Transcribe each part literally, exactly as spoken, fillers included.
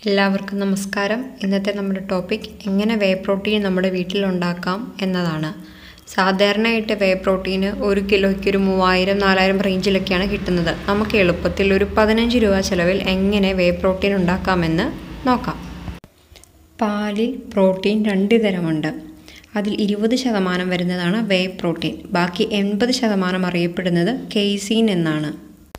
എല്ലാവർക്കും നമസ്കാരം. ഇന്നത്തെ നമ്മുടെ ടോപ്പിക് എങ്ങനെ വേ പ്രോട്ടീൻ നമ്മുടെ വീട്ടിലുണ്ടാക്കാം എന്നതാണ്. സാധാരണയായിട്ട് വേ പ്രോട്ടീന് ഒരു കിലോയ്ക്ക് ഒരു മൂവായിരം നാലായിരം റേഞ്ചിലൊക്കെയാണ് കിട്ടുന്നത്. നമുക്ക് എളുപ്പത്തിൽ ഒരു പതിനഞ്ച് രൂപ ചിലവിൽ എങ്ങനെ വേ പ്രോട്ടീൻ ഉണ്ടാക്കാമെന്ന് നോക്കാം. പാലിൽ പ്രോട്ടീൻ രണ്ട് തരമുണ്ട്. അതിൽ ഇരുപത് ശതമാനം വരുന്നതാണ് വേ പ്രോട്ടീൻ. ബാക്കി എൺപത് ശതമാനം അറിയപ്പെടുന്നത് കേസീൻ എന്നാണ്.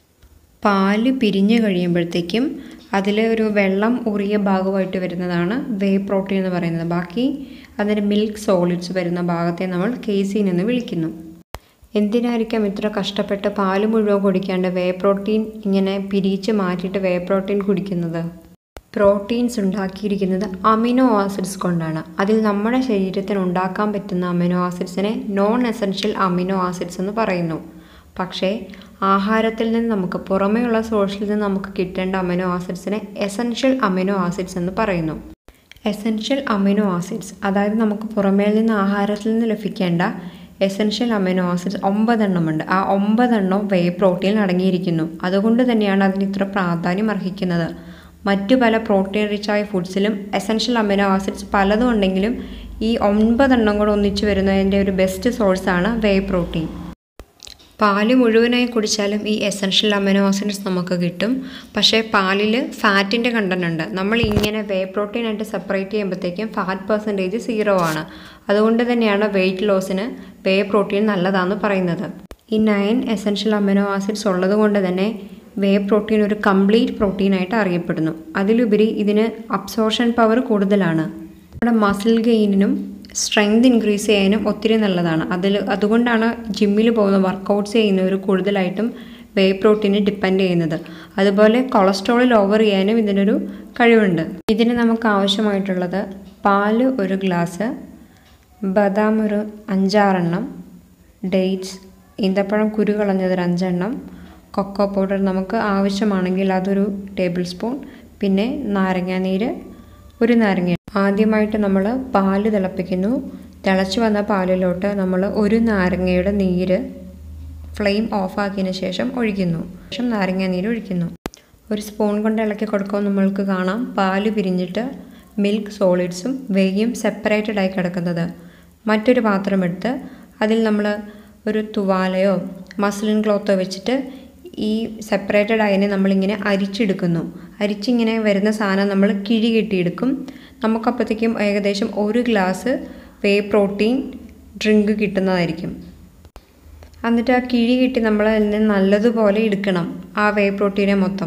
പാല് പിരിഞ്ഞു കഴിയുമ്പോഴത്തേക്കും അതിൽ ഒരു വെള്ളം ഊറിയ ഭാഗമായിട്ട് വരുന്നതാണ് വേ പ്രോട്ടീൻ എന്ന് പറയുന്നത്. ബാക്കി അതിൻ്റെ മിൽക്ക് സോളിഡ്സ് വരുന്ന ഭാഗത്തെ നമ്മൾ കേസീൻ എന്ന് വിളിക്കുന്നു. എന്തിനായിരിക്കാം ഇത്ര കഷ്ടപ്പെട്ട് പാല് മുഴുവൻ കുടിക്കാണ്ട് വേ പ്രോട്ടീൻ ഇങ്ങനെ പിരിച്ച് മാറ്റിയിട്ട് വേ പ്രോട്ടീൻ കുടിക്കുന്നത്? പ്രോട്ടീൻസ് ഉണ്ടാക്കിയിരിക്കുന്നത് അമിനോ ആസിഡ്സ് കൊണ്ടാണ്. അതിൽ നമ്മുടെ ശരീരത്തിന് ഉണ്ടാക്കാൻ പറ്റുന്ന അമിനോ ആസിഡ്സിനെ നോൺ എസെൻഷ്യൽ അമിനോ ആസിഡ്സ് എന്ന് പറയുന്നു. പക്ഷേ ആഹാരത്തിൽ നിന്ന് നമുക്ക് പുറമേയുള്ള സോഴ്സിൽ നിന്ന് നമുക്ക് കിട്ടേണ്ട അമിനോ ആസിഡ്സിനെ എസെൻഷ്യൽ അമിനോ ആസിഡ്സ് എന്ന് പറയുന്നു. എസെൻഷ്യൽ അമിനോ ആസിഡ്സ് അതായത് നമുക്ക് പുറമേ നിന്ന് ആഹാരത്തിൽ നിന്ന് ലഭിക്കേണ്ട എസെൻഷ്യൽ അമിനോ ആസിഡ്സ് ഒമ്പതെണ്ണമുണ്ട്. ആ ഒമ്പതെണ്ണം വേ പ്രോട്ടീനിൽ അടങ്ങിയിരിക്കുന്നു. അതുകൊണ്ട് തന്നെയാണ് അതിന് ഇത്ര പ്രാധാന്യം അർഹിക്കുന്നത്. മറ്റു പല പ്രോട്ടീൻ റിച്ചായ ഫുഡ്സിലും എസെൻഷ്യൽ അമിനോ ആസിഡ്സ് പലതും ഉണ്ടെങ്കിലും ഈ ഒൻപതെണ്ണം കൂടെ ഒന്നിച്ചു വരുന്നതിൻ്റെ ഒരു ബെസ്റ്റ് സോഴ്സാണ് വേ പ്രോട്ടീൻ. പാല് മുഴുവനായി കുടിച്ചാലും ഈ എസെൻഷ്യൽ അമിനോ ആസിഡ്സ് നമുക്ക് കിട്ടും. പക്ഷേ പാലിൽ ഫാറ്റിൻ്റെ കണ്ടന്റ് ഉണ്ട്. നമ്മൾ ഇങ്ങനെ വേ പ്രോട്ടീൻ ആയിട്ട് സെപ്പറേറ്റ് ചെയ്യുമ്പോഴത്തേക്കും ഫാറ്റ് പെർസെൻറ്റേജ് സീറോ ആണ്. അതുകൊണ്ട് തന്നെയാണ് വെയിറ്റ് ലോസിന് വേ പ്രോട്ടീൻ നല്ലതാണെന്ന് പറയുന്നത്. ഈ നയൻ എസെൻഷ്യൽ അമിനോ ആസിഡ്സ് ഉള്ളത് കൊണ്ട് തന്നെ വേ പ്രോട്ടീൻ ഒരു കംപ്ലീറ്റ് പ്രോട്ടീനായിട്ട് അറിയപ്പെടുന്നു. അതിലുപരി ഇതിന് അബ്സോർഷൻ പവർ കൂടുതലാണ്. നമ്മുടെ മസിൽ ഗെയിനിനും സ്ട്രെങ്ത് ഇൻക്രീസ് ചെയ്യാനും ഒത്തിരി നല്ലതാണ്. അതിൽ അതുകൊണ്ടാണ് ജിമ്മിൽ പോകുന്ന വർക്കൗട്ട്സ് ചെയ്യുന്നവർ കൂടുതലായിട്ടും വേ പ്രോട്ടീനെ ഡിപ്പെൻഡ് ചെയ്യുന്നത്. അതുപോലെ കൊളസ്ട്രോൾ ലോവർ ചെയ്യാനും ഇതിനൊരു കഴിവുണ്ട്. ഇതിന് നമുക്ക് ആവശ്യമായിട്ടുള്ളത് പാല് ഒരു ഗ്ലാസ്, ബദാം ഒരു അഞ്ചാറെണ്ണം, ഡേറ്റ്സ് ഈന്തപ്പഴം കുരു കളഞ്ഞതൊരു അഞ്ചെണ്ണം, കൊക്കോ പൗഡർ നമുക്ക് ആവശ്യമാണെങ്കിൽ അതൊരു ടേബിൾ സ്പൂൺ, പിന്നെ നാരങ്ങാനീര് ഒരു നാരങ്ങ. ആദ്യമായിട്ട് നമ്മൾ പാല് തിളപ്പിക്കുന്നു. തിളച്ച് വന്ന പാലിലോട്ട് നമ്മൾ ഒരു നാരങ്ങയുടെ നീര് ഫ്ലെയിം ഓഫാക്കിയതിന് ശേഷം ഒഴിക്കുന്നു. ശേഷം നാരങ്ങ നീര് ഒഴിക്കുന്നു. ഒരു സ്പൂൺ കൊണ്ട് ഇളക്കി കൊടുക്കുമ്പോൾ നമ്മൾക്ക് കാണാം പാല് പിരിഞ്ഞിട്ട് മിൽക്ക് സോളിഡ്സും വെയ്യും സെപ്പറേറ്റഡ് ആയി കിടക്കുന്നത്. മറ്റൊരു പാത്രം എടുത്ത് അതിൽ നമ്മൾ ഒരു തുവാലയോ മസ്ലിൻ ക്ലോത്തോ വെച്ചിട്ട് ഈ സെപ്പറേറ്റഡ് ആയതിനെ നമ്മളിങ്ങനെ അരിച്ചെടുക്കുന്നു. അരിച്ചിങ്ങനെ വരുന്ന സാധനം നമ്മൾ കിഴി കെട്ടിയെടുക്കും. നമുക്കപ്പോഴത്തേക്കും ഏകദേശം ഒരു ഗ്ലാസ് വേ പ്രോട്ടീൻ ഡ്രിങ്ക് കിട്ടുന്നതായിരിക്കും. എന്നിട്ട് ആ കിഴി കെട്ടി നമ്മൾ അതിനെ നല്ലതുപോലെ എടുക്കണം, ആ വേ പ്രോട്ടീനെ മൊത്തം.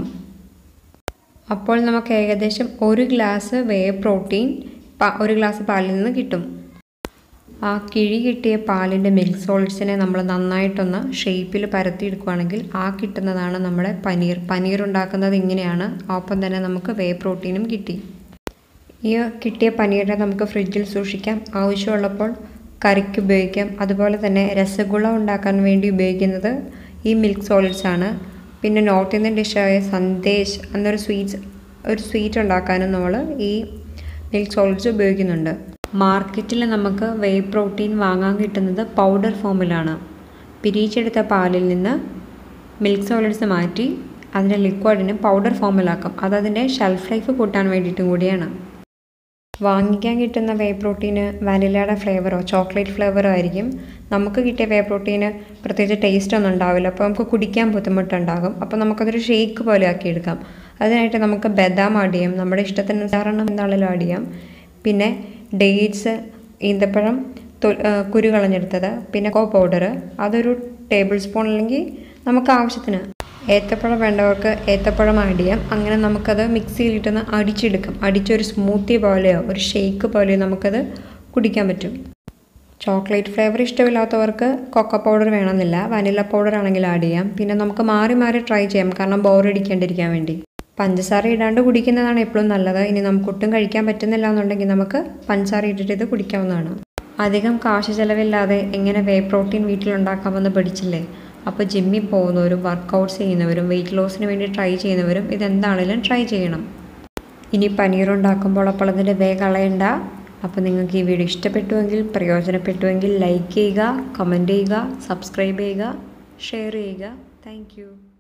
അപ്പോൾ നമുക്ക് ഏകദേശം ഒരു ഗ്ലാസ് വേ പ്രോട്ടീൻ ഒരു ഗ്ലാസ് പാലിൽ നിന്ന് കിട്ടും. ആ കിഴി കിട്ടിയ പാലിൻ്റെ മിൽക്ക് സോളിഡ്സിനെ നമ്മൾ നന്നായിട്ടൊന്ന് ഷേപ്പിൽ പരത്തിയെടുക്കുകയാണെങ്കിൽ ആ കിട്ടുന്നതാണ് നമ്മുടെ പനീർ. പനീർ ഉണ്ടാക്കുന്നത് ഇങ്ങനെയാണ്. ഒപ്പം തന്നെ നമുക്ക് വേ പ്രോട്ടീനും കിട്ടി. ഈ കിട്ടിയ പനീറിനെ നമുക്ക് ഫ്രിഡ്ജിൽ സൂക്ഷിക്കാം. ആവശ്യമുള്ളപ്പോൾ കറിക്ക് ഉപയോഗിക്കാം. അതുപോലെ തന്നെ രസഗുള ഉണ്ടാക്കാൻ വേണ്ടി ഉപയോഗിക്കുന്നത് ഈ മിൽക്ക് സോളിഡ്സ് ആണ്. പിന്നെ നോർത്ത് ഇന്ത്യൻ ഡിഷായ സന്ദേശ് എന്നൊരു സ്വീറ്റ്സ് ഒരു സ്വീറ്റ് ഉണ്ടാക്കാനും നമ്മൾ ഈ മിൽക്ക് സോളിഡ്സ് ഉപയോഗിക്കുന്നുണ്ട്. മാർക്കറ്റിൽ നമുക്ക് വേ പ്രോട്ടീൻ വാങ്ങാൻ കിട്ടുന്നത് പൗഡർ ഫോമിലാണ്. പിരിച്ചെടുത്ത പാലിൽ നിന്ന് മിൽക്ക് സോളിഡ്സ് മാറ്റി അതിൻ്റെ ലിക്വിഡിന് പൗഡർ ഫോമിലാക്കും. അതതിൻ്റെ ഷെൽഫ് ലൈഫ് കൂട്ടാൻ വേണ്ടിയിട്ടും കൂടിയാണ്. വാങ്ങിക്കാൻ കിട്ടുന്ന വേ പ്രോട്ടീന് വാനിലയുടെ ഫ്ലേവറോ ചോക്ലേറ്റ് ഫ്ലേവറോ ആയിരിക്കും. നമുക്ക് കിട്ടിയ വേ പ്രോട്ടീന് പ്രത്യേകിച്ച് ടേസ്റ്റ് ഒന്നും ഉണ്ടാവില്ല. അപ്പോൾ നമുക്ക് കുടിക്കാൻ ബുദ്ധിമുട്ടുണ്ടാകും. അപ്പോൾ നമുക്കതൊരു ഷേക്ക് പോലെ ആക്കിയെടുക്കാം. അതിനായിട്ട് നമുക്ക് ബദാം ആഡ് ചെയ്യാം. നമ്മുടെ ഇഷ്ടത്തിന് സാധാരണ എന്താണെങ്കിലും ആഡ് ചെയ്യാം. പിന്നെ ഡേറ്റ്സ് ഈന്തപ്പഴം കുരു കളഞ്ഞെടുത്തത്, പിന്നെ കൊക്കോ പൗഡർ അതൊരു ടേബിൾ സ്പൂൺ അല്ലെങ്കിൽ നമുക്ക് ആവശ്യത്തിന്. ഏത്തപ്പഴം വേണ്ടവർക്ക് ഏത്തപ്പഴം ആഡ് ചെയ്യാം. അങ്ങനെ നമുക്കത് മിക്സിയിലിട്ടൊന്ന് അടിച്ചെടുക്കാം. അടിച്ചൊരു സ്മൂത്തി പോലെയോ ഒരു ഷേക്ക് പോലെയോ നമുക്കത് കുടിക്കാൻ പറ്റും. ചോക്ലേറ്റ് ഫ്ലേവർ ഇഷ്ടമില്ലാത്തവർക്ക് കൊക്കോ പൗഡർ വേണമെന്നില്ല. വനില പൗഡർ ആണെങ്കിൽ ആഡ് ചെയ്യാം. പിന്നെ നമുക്ക് മാറി മാറി ട്രൈ ചെയ്യാം, കാരണം ബോറടിക്കാണ്ടിരിക്കാൻ വേണ്ടി. പഞ്ചസാര ഇടാണ്ട് കുടിക്കുന്നതാണ് എപ്പോഴും നല്ലത്. ഇനി നമുക്ക് ഒട്ടും കഴിക്കാൻ പറ്റുന്നില്ല എന്നുണ്ടെങ്കിൽ നമുക്ക് പഞ്ചസാര ഇട്ടിട്ട് ഇത് കുടിക്കാവുന്നതാണ്. അധികം കാശ് ചിലവില്ലാതെ എങ്ങനെ വേ പ്രോട്ടീൻ വീട്ടിലുണ്ടാക്കാമെന്ന് പഠിച്ചില്ലേ? അപ്പോൾ ജിമ്മിൽ പോകുന്നവരും വർക്കൗട്ട്സ് ചെയ്യുന്നവരും വെയിറ്റ് ലോസിന് വേണ്ടി ട്രൈ ചെയ്യുന്നവരും ഇതെന്താണെങ്കിലും ട്രൈ ചെയ്യണം. ഇനി പനീർ ഉണ്ടാക്കുമ്പോൾ അപ്പോൾ അതിൻ്റെ വേ കളയണ്ട. അപ്പോൾ നിങ്ങൾക്ക് ഈ വീഡിയോ ഇഷ്ടപ്പെട്ടുവെങ്കിൽ പ്രയോജനപ്പെട്ടുവെങ്കിൽ ലൈക്ക് ചെയ്യുക, കമൻറ്റ് ചെയ്യുക, സബ്സ്ക്രൈബ് ചെയ്യുക, ഷെയർ ചെയ്യുക. താങ്ക്